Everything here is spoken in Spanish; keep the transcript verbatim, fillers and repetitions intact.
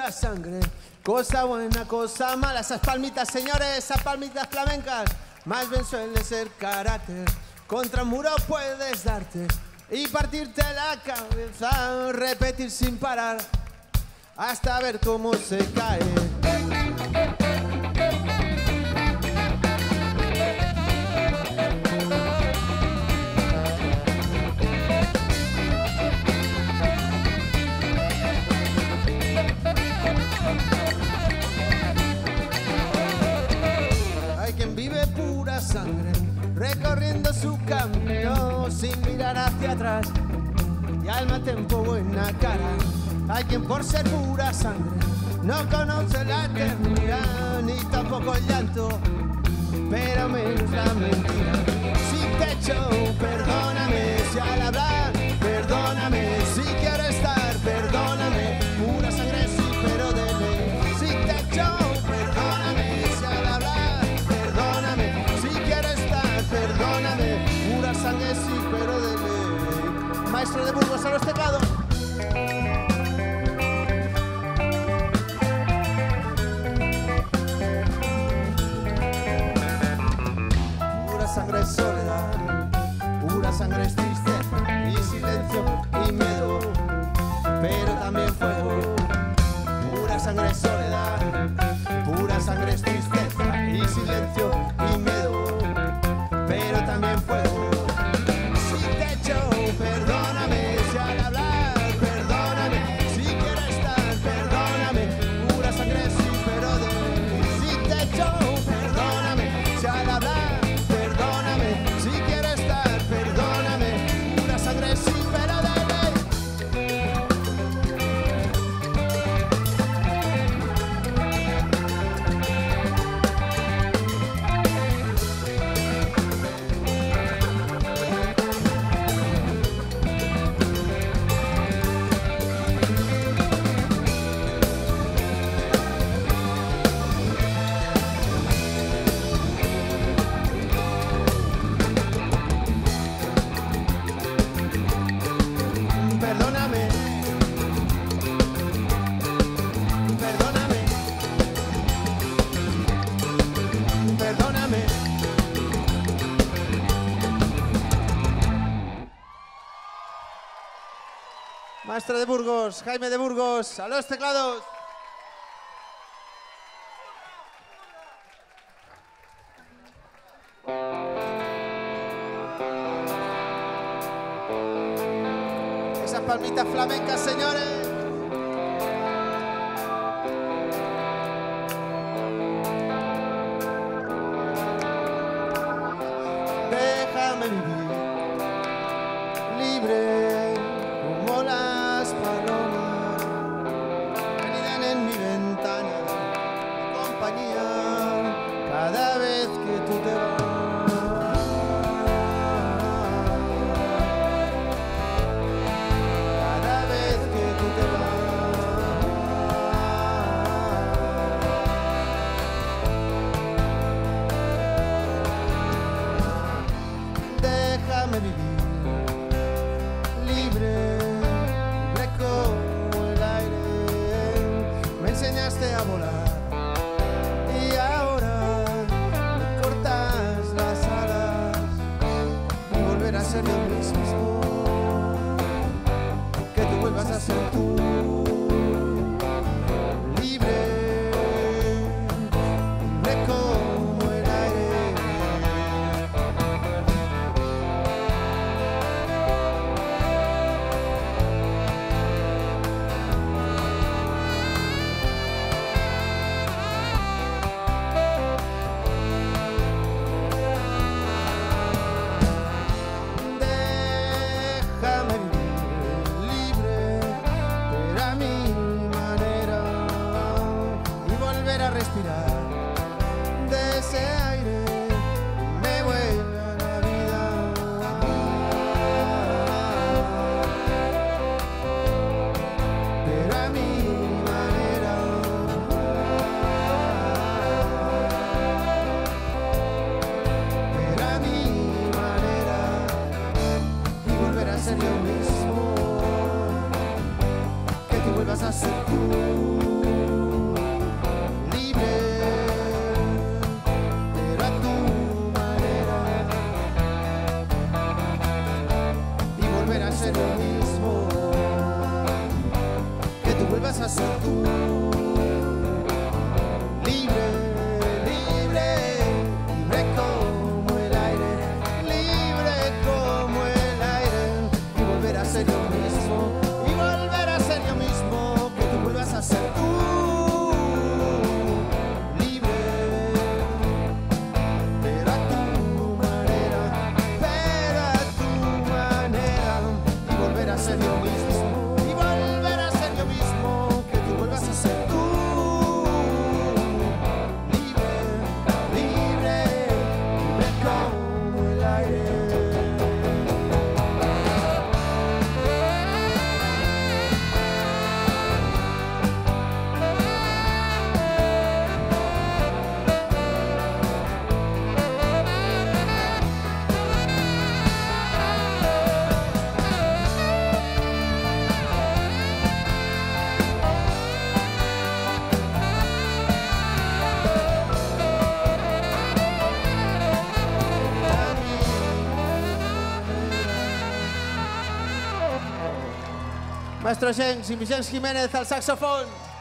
pura sangre. Cosa buena, cosa mala, esas palmitas, señores, esas palmitas flamencas, más bien suele ser carácter. Contra un muro puedes darte y partirte la cabeza, repetir sin parar hasta ver cómo se cae. Hay quien vive pura sangre, recorriendo su camino sin mirar hacia atrás y al mal tiempo buena cara. Hay quien por ser pura sangre no conoce la eternidad ni tampoco el llanto, pero menos la mentira. Si te echo, perdóname, si al hablar, perdóname, si quiero estar, perdóname, pura sangre sí, pero de ley. Si te echo, perdóname, si al hablar, perdóname, si quiero estar, perdóname, pura sangre sí, pero de ley. Maestro de Burgos a los teclados. Sangre es soledad, pura sangre es tristeza y silencio y miedo, pero también fuego. Pura sangre es soledad, pura sangre es tristeza y silencio y miedo, pero también fuego. Si te echo, perdóname, si al hablar, perdóname, si quiero estar, perdóname, pura sangre sí, pero de... Si te echo, perdóname, si al hablar, si quiero estar, perdóname, pura sangre sí, pero de ley. Perdóname, perdóname, perdóname. Maestro de Burgos, Jaime de Burgos, a los teclados. Esas palmitas flamencas, señores. Déjame vivir libre como las palomas que anidan en mi ventana, compañía cada vez que tú te vas. Déjame vivir libre, libre como el aire. Me enseñaste a volar y ahora me cortas las alas y volver a ser yo mismo, que tú vuelvas a ser tú. Libre, libre como el aire. Déjame vivir libre, pero a mi manera, y volver a respirar de ese aire que me vuelve a la vida. Pero a mi manera, pero a mi manera, y volver a ser yo mismo, que tú vuelvas a ser tú. a ser tú. Libre, libre, libre como el aire, libre como el aire, y volver a ser yo mismo, y volver a ser yo mismo, que tú vuelvas a ser tú. Libre, pero a tu manera, pero a tu manera, y volver a ser yo mismo, y volver a ser yo mismo, que tú vuelvas a ser tú. Libre, libre, libre como el aire. Maestro Gens y Vicens Jiménez al saxofón.